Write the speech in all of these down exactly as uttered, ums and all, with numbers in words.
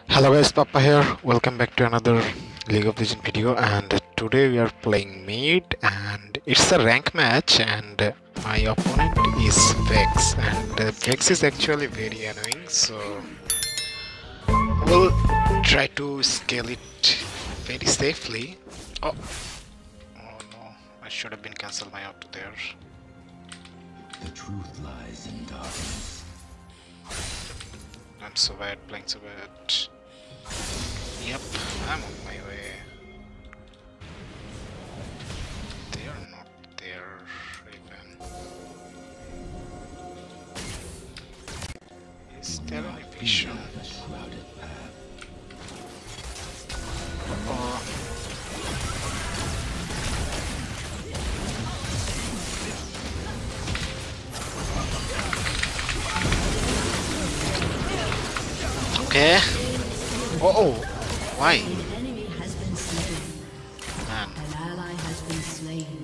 Hello guys, Papa here. Welcome back to another League of Legends video, and today we are playing mid and it's a rank match, and my opponent is Vex, and uh, Vex is actually very annoying, so we'll try to scale it very safely. Oh, oh no, I should have been cancelled my auto there. The truth lies in darkness. I'm so bad, playing so bad. Yep, I'm on my way. They are not there even. Is there any vision? Oh. Okay. Oh, oh, why? An enemy has been slain. Man. An ally has been slain.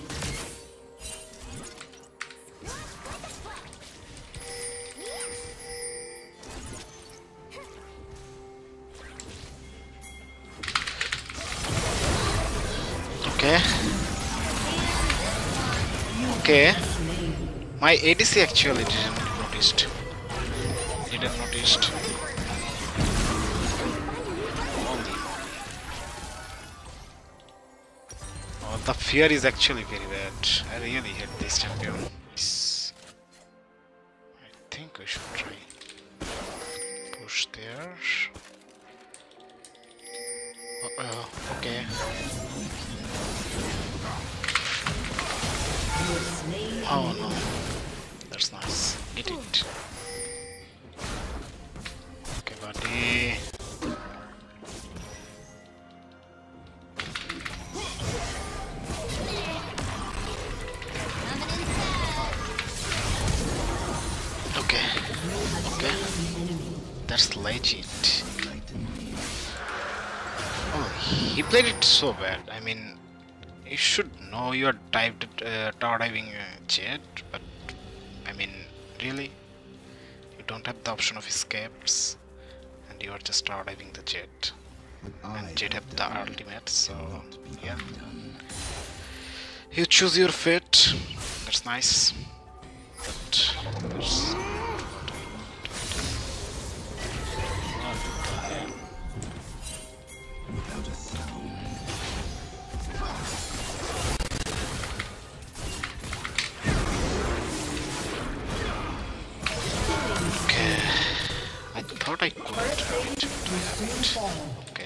Okay. Okay. My A D C actually didn't noticed. Didn't noticed. Oh, the fear is actually very bad. I really hate this champion. I think we should try push there. Uh, uh, okay. Oh no, that's nice. Get it. Okay, buddy. Okay, okay. That's legit. Oh, he played it so bad. I mean, you should know you're dived, uh, tower diving uh, Jet, but I mean, really? You don't have the option of escapes, and you are just tower diving the Jet. And Jet have the ultimate, so yeah. You choose your fate. That's nice. But there's Without a sound. okay. I thought I could have it, but I haven't. Okay.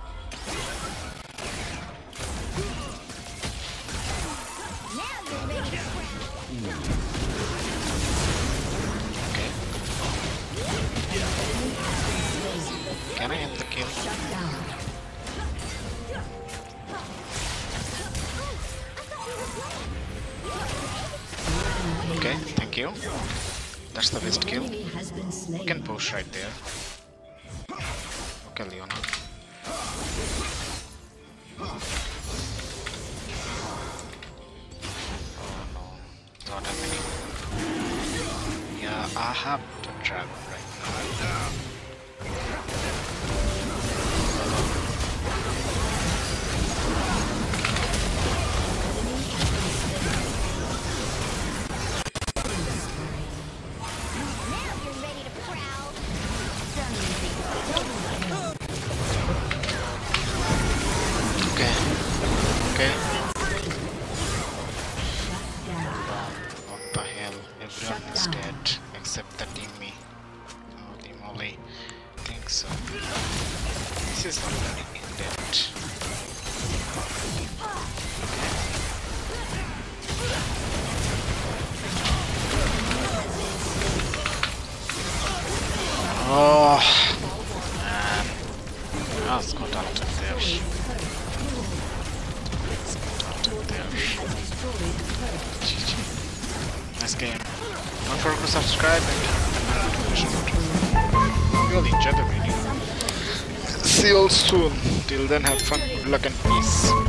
Okay. Can I end the kill? Okay, thank you. That's the best kill. Enemy has been You slain. can push right there. Okay, Leona. Oh no, not happening. Yeah, I have the trap right now. Okay, okay. What the hell? Everyone is dead except the team me. Holy moly. I think so. This is not running in dead. Oh man. I was got out of there. Let's get out of there. G G. Nice game. Don't forget to subscribe and hit the notification button. Really enjoy the video. See you all soon. Till then, have fun, good luck and peace.